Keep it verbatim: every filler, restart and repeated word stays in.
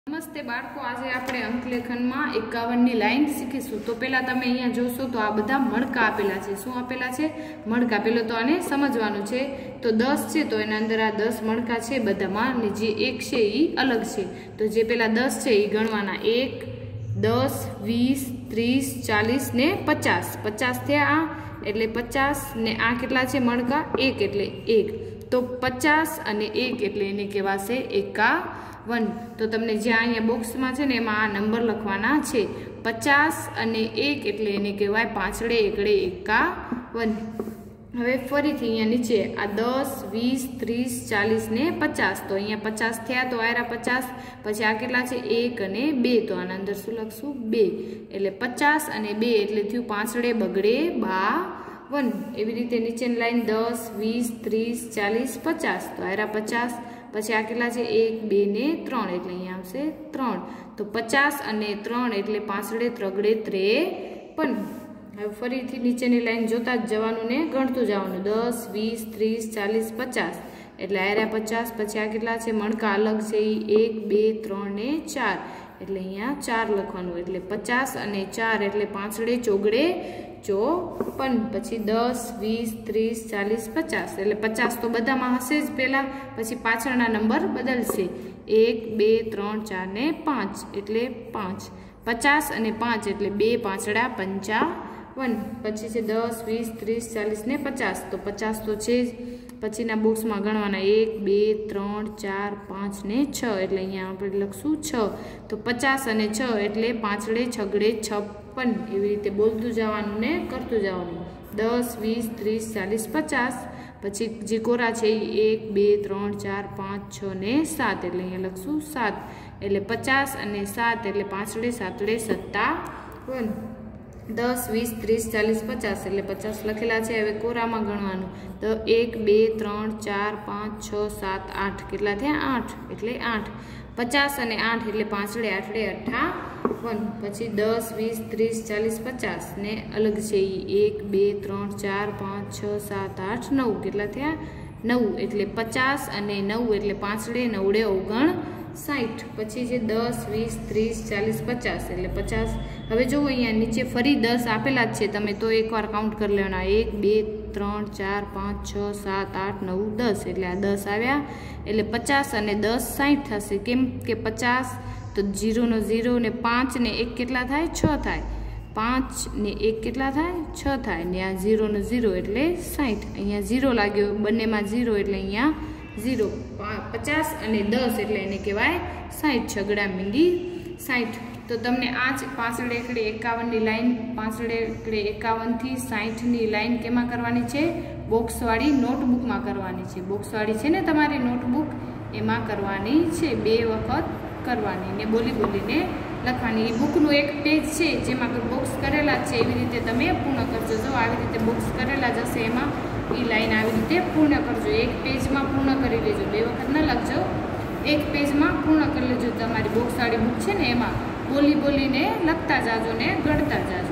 नमस्ते बाळको, आज આપણે અંકલેખનમાં એકાવન ની લાઈન શીખીશું। તો પહેલા તમે અહીંયા જોશો તો આ બધા મણકા આપેલા છે। શું આપેલા છે? મણકા। પેલો તો આને સમજવાનું છે। તો દસ છે તો એના અંદર આ દસ મણકા છે બધામાં, અને જે એક છે એ અલગ છે। તો જે પેલા દસ છે એ ગણવાના, એક, દસ, વીસ, ત્રીસ, ચાલીસ ને પચાસ। પચાસ થયા આ, એટલે પચાસ ને આ કેટલા છે મણકા? એક, એટલે એક। તો પચાસ અને એક એટલે એને કહેવાશે એકાવન। તો તમને જ્યાં અહીંયા બોક્સમાં છે ને એમાં આ નંબર લખવાના છે। પચાસ અને એક એટલે એને કહેવાય પાંચડે એકડે એકાવન। હવે ફરીથી અહીંયા નીચે આ દસ, વીસ, ત્રીસ, ચાલીસ ને પચાસ। તો અહીંયા પચાસ થયા તો આયરા પચાસ, પછી આ કેટલા છે? એક અને બે। તો આના અંદર શું લખશું? બે। એટલે પચાસ અને બે એટલે થયું પાંચડે બગડે બાવન। એવી રીતે નીચેની લાઈન દસ, વીસ, ત્રીસ, ચાલીસ, પચાસ। તો આયરા પચાસ, પછી આ કેટલા છે? એક, બે ને ત્રણ, એટલે અહીંયા આવશે ત્રણ। તો પચાસ અને ત્રણ એટલે પાંચડે ત્રગડે ત્રેપન। હવે ફરીથી નીચેની લાઈન જોતા જ જવાનું ને ગણતું જવાનું, દસ, વીસ, ત્રીસ, ચાલીસ, પચાસ, એટલે આયરા પચાસ, પછી આ કેટલા છે મણકા અલગ છે એ એક, બે, ત્રણ ને ચાર, એટલે અહીંયા ચાર લખવાનું। એટલે પચાસ અને ચાર એટલે પાંચડે ચોગડે ચોપન। પછી દસ, વીસ, ત્રીસ, ચાલીસ, પચાસ, એટલે પચાસ તો બધામાં હશે જ પહેલા, પછી પાછળના નંબર બદલશે, એક, બે, ત્રણ, ચાર ને પાંચ, એટલે પાંચ। પચાસ અને પાંચ એટલે બે પાંચડા પંચાવન। પછી છે દસ, વીસ, ત્રીસ, ચાલીસ ને પચાસ। તો પચાસ તો છે જ, પછીના બોક્સમાં ગણવાના એક, બે, ત્રણ, ચાર, પાંચ ને છ, એટલે અહીંયા આપણે લખશું છ। તો પચાસ અને છ એટલે પાંચડે છગડે છપ્પન। એવી રીતે બોલતું જવાનું ને કરતું જવાનું, દસ, વીસ, ત્રીસ, ચાલીસ, પચાસ। પછી જે કોરા છે એ એક, બે, ત્રણ, ચાર, પાંચ, છ ને સાત, એટલે અહીંયા લખશું સાત। એટલે પચાસ અને સાત એટલે પાંચડે સાતડે સત્તાવન। દસ, વીસ, ત્રીસ, ચાલીસ, પચાસ, એટલે પચાસ લખેલા છે। હવે કોરામાં ગણવાનું, તો એક, બે, ત્રણ, ચાર, પાંચ, છ, સાત, આઠ, કેટલા થયા? આઠ, એટલે આઠ। પચાસ અને આઠ એટલે પાંચડે આઠડે અઠાવન। પછી દસ, વીસ, ત્રીસ, ચાલીસ, પચાસ ને અલગ છે એ એક, બે, ત્રણ, ચાર, પાંચ, છ, સાત, આઠ, નવ, કેટલા થયા? નવ, એટલે પચાસ અને નવ એટલે પાંચડે નવડે ઓગણ સાઠ। પછી છે દસ, વીસ, ત્રીસ, ચાલીસ, પચાસ, એટલે પચાસ। હવે જુઓ અહીંયા નીચે ફરી દસ આપેલા જ છે, તમે તો એકવાર કાઉન્ટ કરી લેવાના, એક, બે, ત્રણ, ચાર, પાંચ, છ, સાત, આઠ, નવ, દસ, એટલે આ દસ આવ્યા। એટલે પચાસ અને દસ સાઠ થશે। કેમ કે પચાસ તો જીરોનો ઝીરો ને પાંચ ને એક કેટલા થાય? છ થાય। પાંચ ને એક કેટલા થાય? છ થાય, ને આ ઝીરોનો ઝીરો એટલે સાઠ। અહીંયા ઝીરો લાગ્યો, બંનેમાં ઝીરો એટલે અહીંયા ઝીરો। પચાસ અને દસ એટલે એને કહેવાય સાઠ, છગડા મીંડી સાઠ। તો તમને આ જ પાંચડે એકડે એકાવનની લાઈન, પાંચડે એકડે એકાવનથી સાઠની લાઈન કેમાં કરવાની છે? બોક્સવાળી નોટબુકમાં કરવાની છે। બોક્સવાળી છે ને તમારી નોટબુક, એમાં કરવાની છે, બે વખત કરવાની ને બોલી બોલીને લખવાની। એ બુકનું એક પેજ છે જેમાં બોક્સ કરેલા છે, એવી રીતે તમે પૂર્ણ કરજો। જો આવી રીતે બોક્સ કરેલા જશે એમાં એ લાઈન આવી રીતે પૂર્ણ કરજો। એક પેજમાં પૂર્ણ કરી લેજો, બે વખત ન લખજો, એક પેજમાં પૂર્ણ કરી લેજો। તમારી બોક્સવાળી બુક છે ને એમાં બોલી બોલીને લખતા જાજો ને ગણતા જાજો।